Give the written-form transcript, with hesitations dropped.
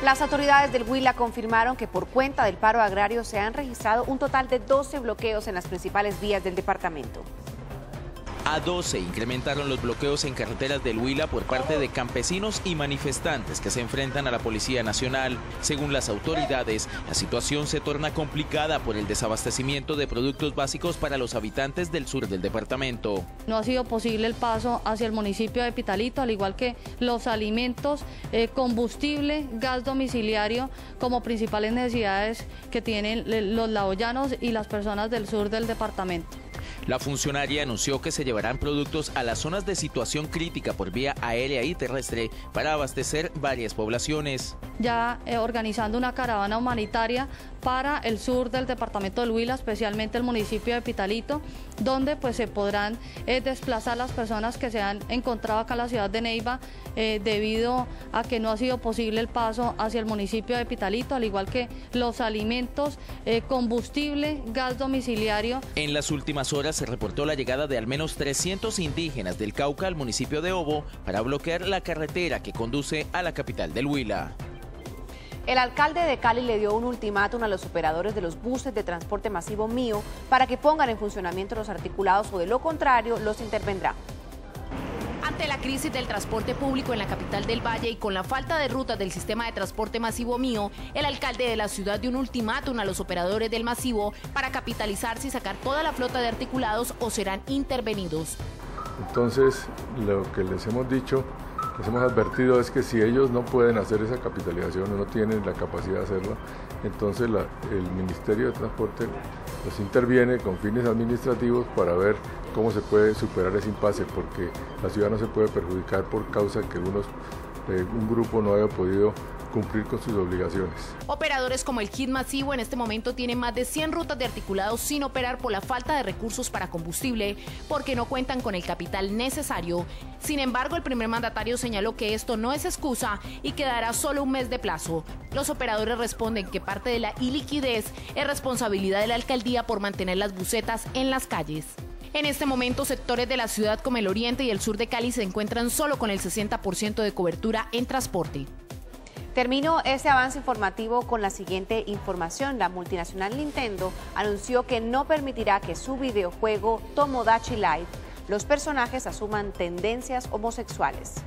Las autoridades del Huila confirmaron que por cuenta del paro agrario se han registrado un total de 12 bloqueos en las principales vías del departamento. A 12 incrementaron los bloqueos en carreteras del Huila por parte de campesinos y manifestantes que se enfrentan a la Policía Nacional. Según las autoridades, la situación se torna complicada por el desabastecimiento de productos básicos para los habitantes del sur del departamento. No ha sido posible el paso hacia el municipio de Pitalito, al igual que los alimentos, combustible, gas domiciliario, como principales necesidades que tienen los laoyanos y las personas del sur del departamento. La funcionaria anunció que se llevarán productos a las zonas de situación crítica por vía aérea y terrestre para abastecer varias poblaciones. Ya organizando una caravana humanitaria para el sur del departamento del Huila, especialmente el municipio de Pitalito, donde pues se podrán desplazar las personas que se han encontrado acá en la ciudad de Neiva debido a que no ha sido posible el paso hacia el municipio de Pitalito, al igual que los alimentos, combustible, gas domiciliario. En las últimas horas se reportó la llegada de al menos 300 indígenas del Cauca al municipio de Obo para bloquear la carretera que conduce a la capital del Huila. El alcalde de Cali le dio un ultimátum a los operadores de los buses de transporte masivo Mío para que pongan en funcionamiento los articulados o de lo contrario los intervendrá. Ante la crisis del transporte público en la capital del Valle y con la falta de rutas del sistema de transporte masivo Mío, el alcalde de la ciudad dio un ultimátum a los operadores del masivo para capitalizarse y sacar toda la flota de articulados o serán intervenidos. Entonces, lo que les hemos dicho, les hemos advertido es que si ellos no pueden hacer esa capitalización o no tienen la capacidad de hacerla, entonces el Ministerio de Transporte los interviene con fines administrativos para ver cómo se puede superar ese impasse, porque la ciudad no se puede perjudicar por causa que un grupo no haya podido cumplir con sus obligaciones. Operadores como el KIT Masivo en este momento tienen más de 100 rutas de articulados sin operar por la falta de recursos para combustible, porque no cuentan con el capital necesario. Sin embargo, el primer mandatario señaló que esto no es excusa y que dará solo un mes de plazo. Los operadores responden que parte de la iliquidez es responsabilidad de la alcaldía por mantener las busetas en las calles. En este momento, sectores de la ciudad como el oriente y el sur de Cali se encuentran solo con el 60% de cobertura en transporte. Termino este avance informativo con la siguiente información. La multinacional Nintendo anunció que no permitirá que su videojuego Tomodachi Life los personajes asuman tendencias homosexuales.